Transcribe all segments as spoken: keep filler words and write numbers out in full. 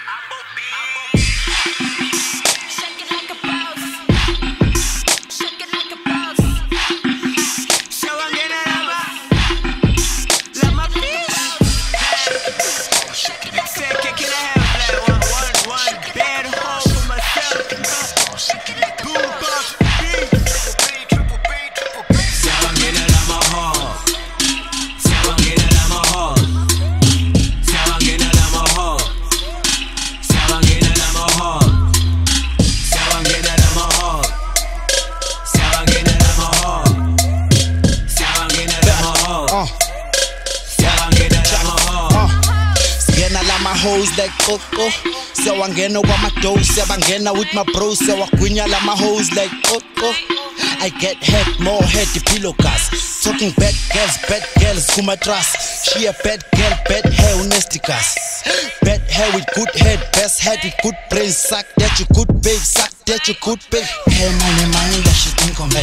Like Coco, so I'm gonna want my dose. So I'm gonna with my bros. So I queen like my hoes like Coco. I get head, more head, the pillow gas. Talking bad girls, bad girls, who my trust. She a bad girl, bad hair, nasty gas. Bad hair with good head, best head with good brain. Suck that you good babe, suck that you good babe. Came on her mind, that she think of me.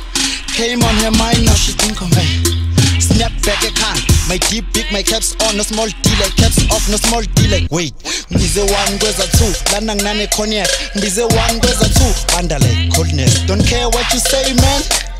Came on her mind, now she think of me. Snap back a can, my deep big, my caps on, no small delay, caps off, no small delay. Wait, mbize one goes a two, lanang nane cognac, mbize one goes a two, bandale, coldness, don't care what you say, man.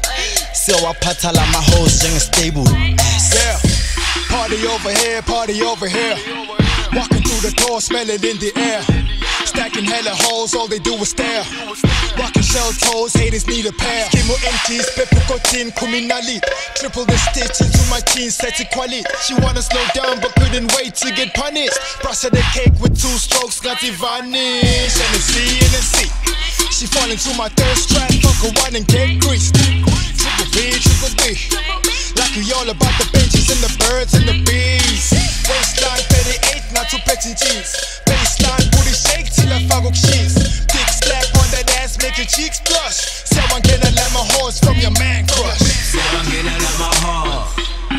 So I patala my hoes, jang stable. Yeah, party over here, party over here. Walking through the door, smell it in the air. Stacking hella hoes, all they do is stare. Rocking shell toes, haters need a pair. Kimo empties, pepe cotin, kuminali. Triple the stitch into my jeans, set it quality. She wanna slow down but couldn't wait to get punished. Brush her the cake with two strokes, got it vanish. And a C and a C. She fall into my third strap, fuck around and get greased. Triple B, triple B. Like we all about the benches and the birds and the bees. Waistline thirty-eight, not too petty jeans. Baseline booty shake till I fuck cheese. Dick slap on that ass, make your cheeks blush. Say I'm gonna let my horse from your man crush. Say I'm gonna let my horse.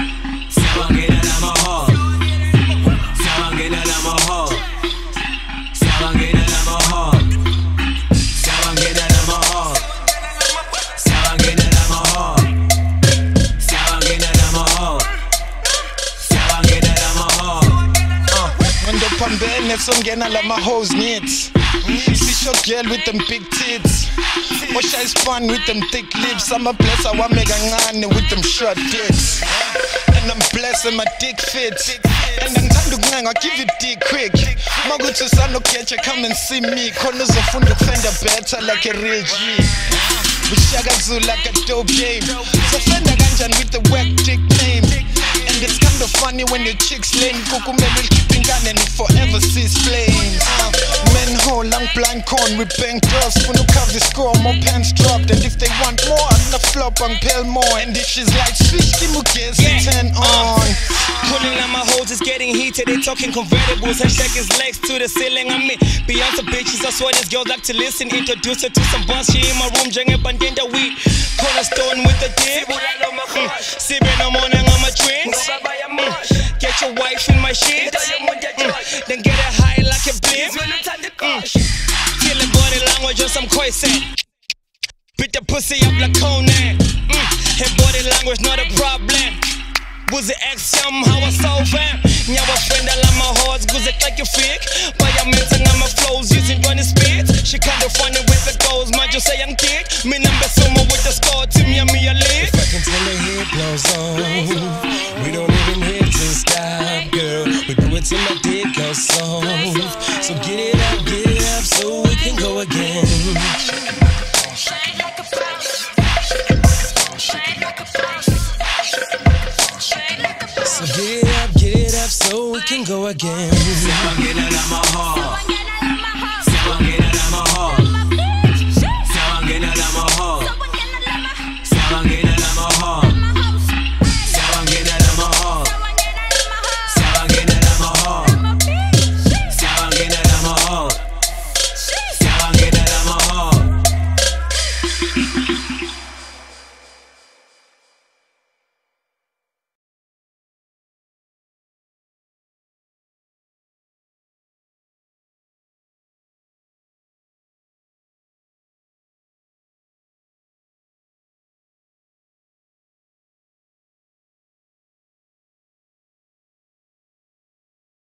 Say I'm gonna let my horse. Say I'm gonna let my horse. Say I'm gonna let my horse. Say I'm gonna let my horse. Say I'm gonna let my horse. Say I'm gonna let my horse. Say I'm gonna let my horse. Uh, when the pambe nets on gonna let my hoes needs. See short girl with them big tits. Or shy spun with them thick lips. I'm a blesser, I make a ngane with them short dicks. And I'm blessed and my dick fits. And I'm time to gang, I'll give you dick quick. My good to son, look at you, come and see me. Corners of fun, defender better like a real G. With Shagazu like a dope game. So fender ganjan with the whack dick name. And it's kind of funny when your chicks lame. Kukume will keep in gun and it forever sees flames. uh, Men ho, long blind corn with bank girls. When you cover the score, more pants dropped. And if they want more, on the flop and pale more. And if she's like fish, Kimu gets yeah. turn on. Pulling on my hoes is getting heated. They talking convertibles. Hashtag his legs to the ceiling. I mean, beyond the bitches, I swear this girl like to listen. Introduce her to some boss. She in my room, jang bandenda weed. Cornerstone with the dip. Mm. Sipping on morning on my drinks. Mm. Get your wife in my shit. Mm. Then get it high like a blimp. Mm. Feel the body language or some koi set. Beat the pussy up like Conan. Mm. Her body language not a problem. Was it X somehow I solve him? Nyawa friend I like my horse, goes it like a fake. But I'm mental on my flows using running speeds. She kinda funny with the goals, man just say I'm kick. Me number someone with the score, to me and me a lead. If I can tell the head blows on, we don't even hit to stop, girl. We do it till my dick goes soft. So get it up, get it up, so we can go again. So get it up, get it up, so we can go again. Say I'm gonna let my heart. Say I'm gonna let my heart.